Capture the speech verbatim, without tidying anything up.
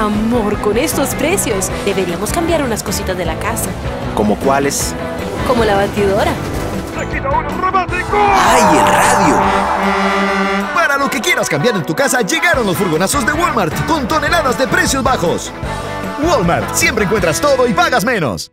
Amor, con estos precios, deberíamos cambiar unas cositas de la casa. ¿Como cuáles? Como la batidora. ¡Ay, el radio! Para lo que quieras cambiar en tu casa, llegaron los furgonazos de Walmart con toneladas de precios bajos. Walmart, siempre encuentras todo y pagas menos.